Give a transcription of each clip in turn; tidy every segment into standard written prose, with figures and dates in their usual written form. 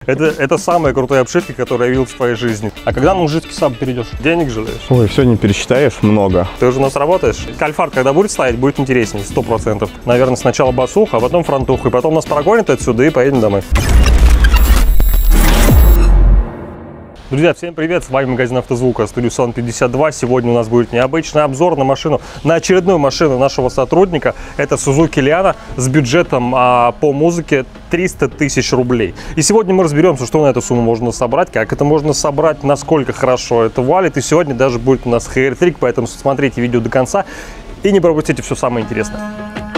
Это самая крутая обшивка, которую я видел в своей жизни. А когда на мужицкий саб перейдешь? Денег жалеешь? Ой, все не пересчитаешь, много. Ты уже у нас работаешь? Кальфарт, когда будет ставить, будет интереснее, 100%. Наверное, сначала басуха, а потом фронтуха. И потом нас прогонят отсюда и поедем домой. Друзья, всем привет! С вами магазин Автозвука, студия Сан 52. Сегодня у нас будет необычный обзор на машину, на очередную машину нашего сотрудника. Это Suzuki Liana с бюджетом по музыке 300 тысяч рублей. И сегодня мы разберемся, что на эту сумму можно собрать, как это можно собрать, насколько хорошо это валит. И сегодня даже будет у нас хейр-трик, поэтому смотрите видео до конца и не пропустите все самое интересное.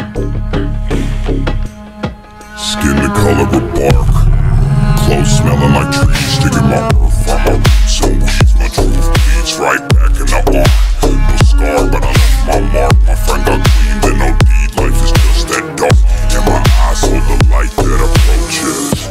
Clothes smelling like trees, sticking my earth, I'm a so weeds, my truth bleeds right back in the arm. No scar, but I left my mark. My friend got clean, then no deed. Life is just that dark, and my eyes hold the light that approaches.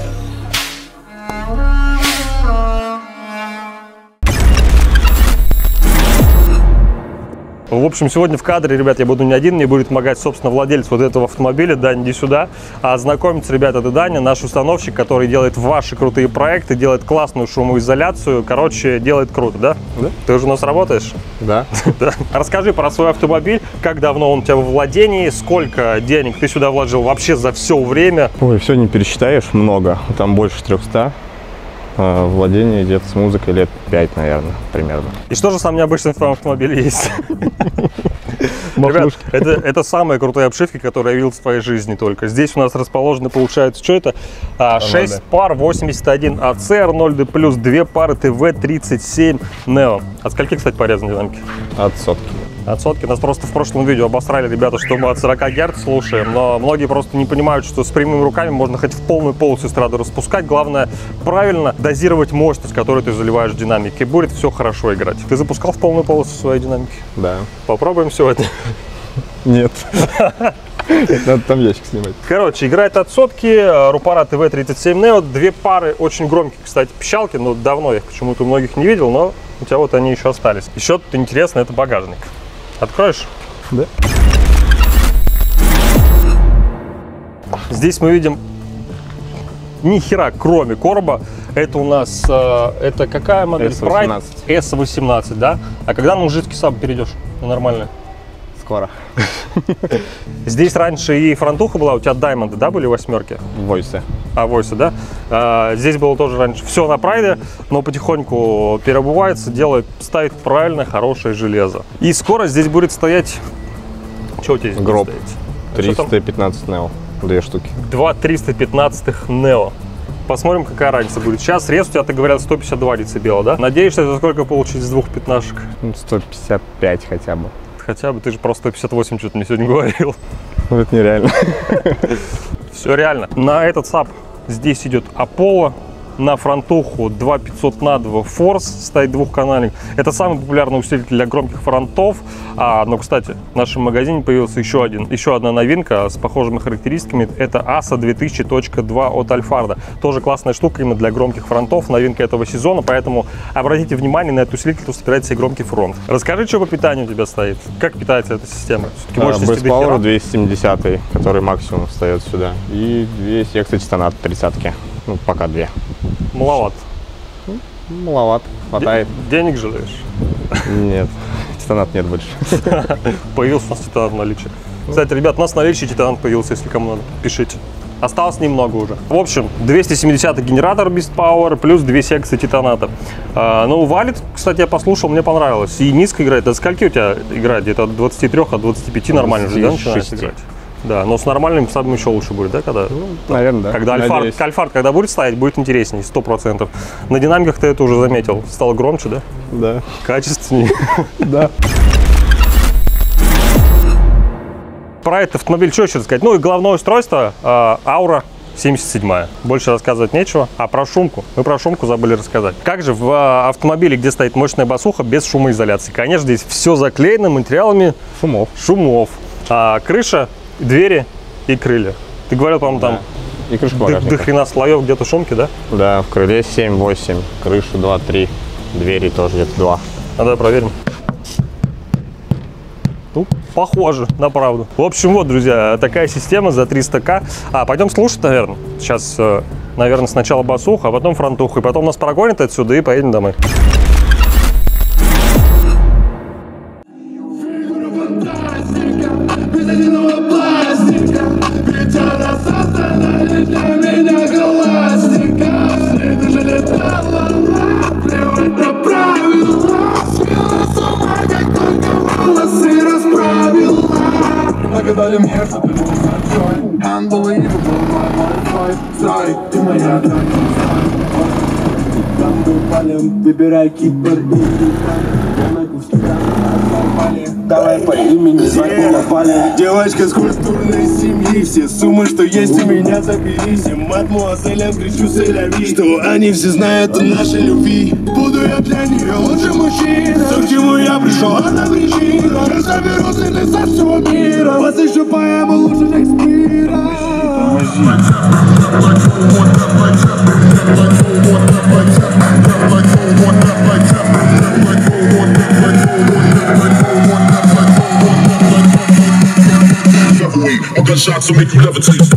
В общем, сегодня в кадре, ребят, я буду не один, мне будет помогать, собственно, владелец вот этого автомобиля. Дань, иди сюда. А знакомиться, ребята, это Даня, наш установщик, который делает ваши крутые проекты, делает классную шумоизоляцию. Короче, делает круто, да? Да. Ты уже у нас работаешь? Да. Да. Расскажи про свой автомобиль, как давно он у тебя во владении, сколько денег ты сюда вложил вообще за все время? Ой, все не пересчитаешь, много. Там больше 300. Владение где-то с музыкой лет 5, наверное, примерно. И что же самое необычное в твоем автомобиле есть? Ребят, это самая крутая обшивка, которую я видел в своей жизни только. Здесь у нас расположены, получается, что это? 6 пар 81 АЦ R0D+, 2 пары ТВ-37 Neo. От скольки, кстати, порезаны динамики? От сотки. От сотки. Нас просто в прошлом видео обосрали, ребята, что мы от 40 Гц слушаем, но многие просто не понимают, что с прямыми руками можно хоть в полную полосу эстрады распускать. Главное, правильно дозировать мощность, которую ты заливаешь в динамики. Будет все хорошо играть. Ты запускал в полную полосу свои динамики? Да. Попробуем сегодня? Нет. Надо там ящик снимать. Короче, играет от сотки, Рупара ТВ-37 Neo, 2 пары очень громкие, кстати, пищалки, но давно я их почему-то у многих не видел, но у тебя вот они еще остались. Еще тут интересно, это багажник. Откроешь? Да. Здесь мы видим ни хера, кроме короба. Это у нас, это какая модель? S18. S18, да? А когда на мужицкий саб перейдешь? На нормальный? Скоро. Здесь раньше и фронтуха была, у тебя Diamond, да, были восьмерки? Войсы. А, Войсы, да? Здесь было тоже раньше все на прайде, но потихоньку переобувается, ставит правильное, хорошее железо. И скоро здесь будет стоять... Что у тебя здесь гроб. будет стоять? 315 Neo. 2 штуки. 2 315 Neo. Посмотрим, какая разница будет. Сейчас рез у тебя, ты говорят, 152 децибела, да? Надеешься, это сколько получить с двух пятнашек? 155 хотя бы. Хотя бы, ты же просто 158 что-то мне сегодня говорил. Ну, это нереально. Все реально. На этот саб здесь идет Apollo, на фронтуху 2500 на 2 Force, стоит двухканальник. Это самый популярный усилитель для громких фронтов. Но, кстати, в нашем магазине появился еще одна новинка с похожими характеристиками. Это ASA 2000.2 от Альфарда. Тоже классная штука именно для громких фронтов. Новинка этого сезона, поэтому обратите внимание на этот усилитель, кто собирает себе громкий фронт. Расскажи, что по питанию у тебя стоит. Как питается эта система? Base 270, который максимум встает сюда. И 2 секции титанат 30-ки. Ну, пока 2. Маловато. Маловато. Хватает. Денег жалеешь? Нет. Титанат нет больше. Появился у нас титанат в наличии. Кстати, ребят, у нас в наличии титанат появился, если кому надо, пишите. Осталось немного уже. В общем, 270 генератор Beast Power плюс 2 секции титаната. Ну, валит, кстати, я послушал, мне понравилось. И низко играет. От скольки у тебя играет? Где-то от 23, от 25 нормально же, да, начинает играть? Да, но с нормальным сабом еще лучше будет, да, когда? Ну, наверное, да. Когда Альфард, когда будет ставить, будет интереснее, 100%. На динамиках ты это уже заметил. Стало громче, да? Да. Качественнее. Да. Про этот автомобиль что еще сказать? Ну и головное устройство Aura 77. Больше рассказывать нечего. А про шумку? Мы про шумку забыли рассказать. Как же в автомобиле, где стоит мощная басуха, без шумоизоляции? Конечно, здесь все заклеено материалами шумов. Крыша, двери и крылья. Ты говорил, по-моему, там и крышка багажника. До хрена слоев где-то шумки, да? Да, в крыле 7-8, крышу 2-3, двери тоже где-то 2. А давай проверим. Ну, похоже на правду. В общем, вот, друзья, такая система за 300 000. Пойдем слушать, наверное. Сейчас Наверное, сначала басуха, а потом фронтуха. И потом нас прогонят отсюда и поедем домой. Нагадали мне, что ты unbelievable, стой, ты моя там был полем, выбирай Кипр и давай по имени звать попали. Девочка с культурной семьи, все суммы, что есть у меня, забери. Всем мадмуазелям кричу сэляви, что они все знают о нашей любви. Буду я для нее лучше мужчина. Все, к чему я пришел, одна причина. Я соберу цветы со всего мира, посыщу поэму лучше Шекспира. Gunshots will make you levitate.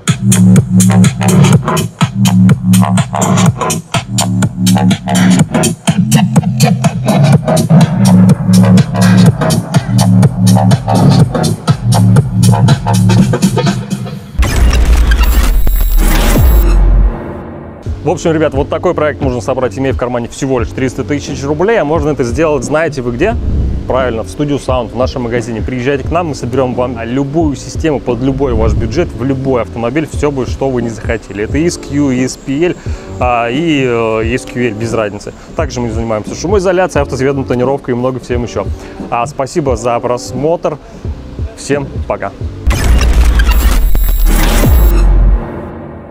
В общем, ребят, вот такой проект можно собрать, имея в кармане всего лишь 300 тысяч рублей, а можно это сделать, знаете вы где? Правильно, в Studio Sound, в нашем магазине. Приезжайте к нам, мы соберем вам любую систему под любой ваш бюджет, в любой автомобиль, все будет, что вы не захотели. Это ESQ, ESPL и ESQL, без разницы. Также мы занимаемся шумоизоляцией, автоцветной тонировкой и много всем еще. Спасибо за просмотр. Всем пока.